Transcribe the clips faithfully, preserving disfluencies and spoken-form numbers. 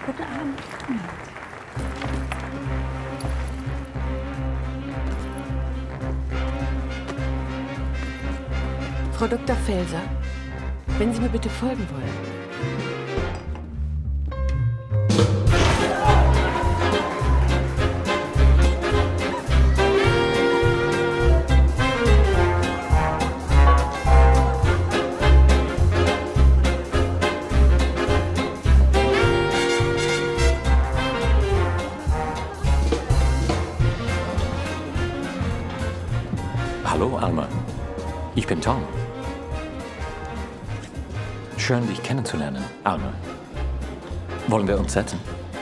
Guten Abend. Frau Doktor Felser, wenn Sie mir bitte folgen wollen. Hallo, Alma. Ich bin Tom. Schön, dich kennenzulernen, Alma. Wollen wir uns setzen?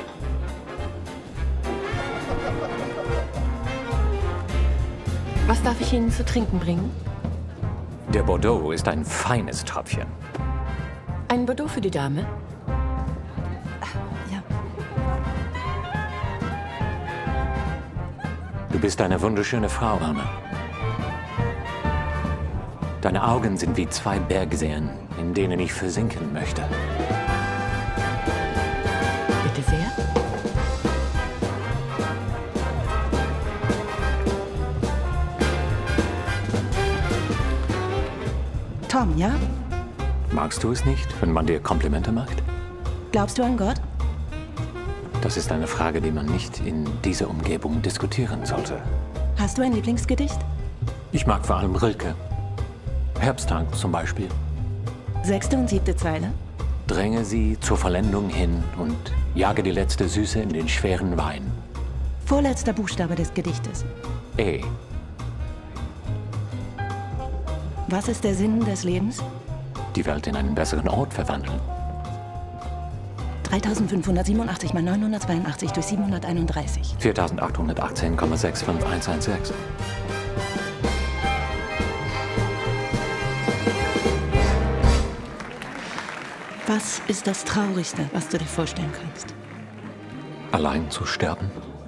Was darf ich Ihnen zu trinken bringen? Der Bordeaux ist ein feines Tröpfchen. Ein Bordeaux für die Dame? Ja. Du bist eine wunderschöne Frau, Alma. Deine Augen sind wie zwei Bergseen, in denen ich versinken möchte. Bitte sehr. Tom, ja? Magst du es nicht, wenn man dir Komplimente macht? Glaubst du an Gott? Das ist eine Frage, die man nicht in dieser Umgebung diskutieren sollte. Hast du ein Lieblingsgedicht? Ich mag vor allem Rilke. Herbsttag zum Beispiel. Sechste und siebte Zeile? Dränge sie zur Vollendung hin und jage die letzte Süße in den schweren Wein. Vorletzter Buchstabe des Gedichtes. E. Was ist der Sinn des Lebens? Die Welt in einen besseren Ort verwandeln. dreitausendfünfhundertsiebenundachtzig mal neunhundertzweiundachtzig durch siebenhunderteinunddreißig. viertausendachthundertachtzehn Komma sechs fünf eins eins sechs. Was ist das Traurigste, was du dir vorstellen kannst? Allein zu sterben?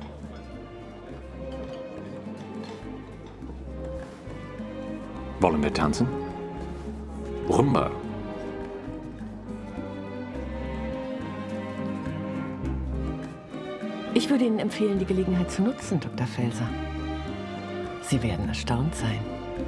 Wollen wir tanzen? Rumba. Ich würde Ihnen empfehlen, die Gelegenheit zu nutzen, Doktor Felser. Sie werden erstaunt sein.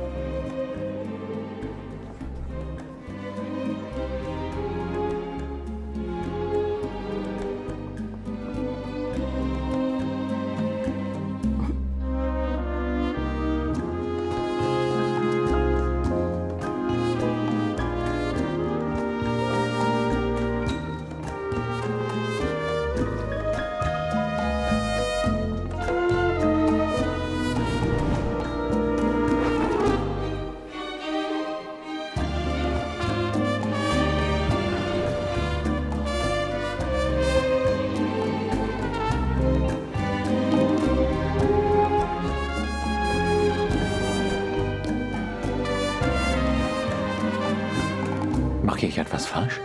Mache ich etwas falsch?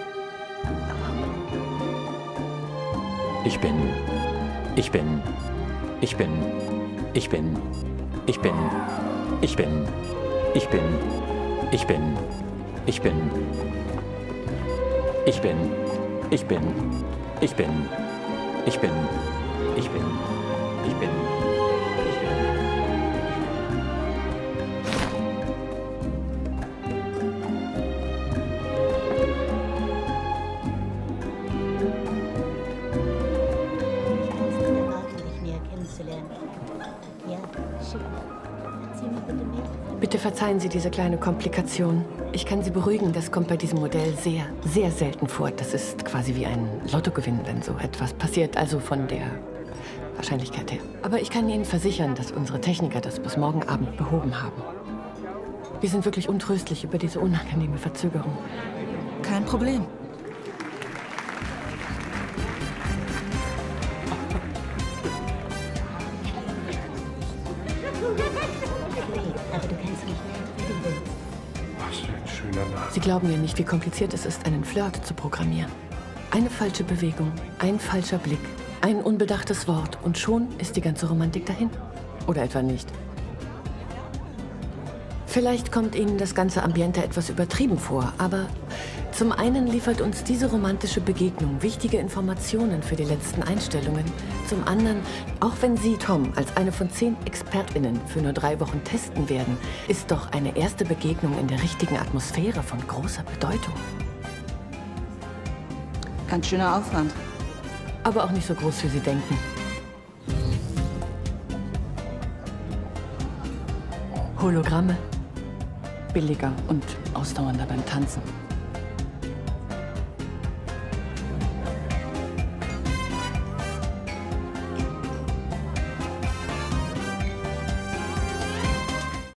Ich bin, ich bin, ich bin, ich bin, ich bin, ich bin, ich bin, ich bin, ich bin, ich bin, ich bin, ich bin, ich bin, ich bin, ich bin. Bitte verzeihen Sie diese kleine Komplikation. Ich kann Sie beruhigen, das kommt bei diesem Modell sehr, sehr selten vor. Das ist quasi wie ein Lottogewinn, wenn so etwas passiert, also von der Wahrscheinlichkeit her. Aber ich kann Ihnen versichern, dass unsere Techniker das bis morgen Abend behoben haben. Wir sind wirklich untröstlich über diese unangenehme Verzögerung. Kein Problem. Sie glauben ja nicht, wie kompliziert es ist, einen Flirt zu programmieren. Eine falsche Bewegung, ein falscher Blick, ein unbedachtes Wort und schon ist die ganze Romantik dahin. Oder etwa nicht. Vielleicht kommt Ihnen das ganze Ambiente etwas übertrieben vor, aber Zum einen liefert uns diese romantische Begegnung wichtige Informationen für die letzten Einstellungen. Zum anderen, auch wenn Sie Tom als eine von zehn ExpertInnen für nur drei Wochen testen werden, ist doch eine erste Begegnung in der richtigen Atmosphäre von großer Bedeutung. Ganz schöner Aufwand. Aber auch nicht so groß, wie Sie denken. Hologramme. Billiger und ausdauernder beim Tanzen.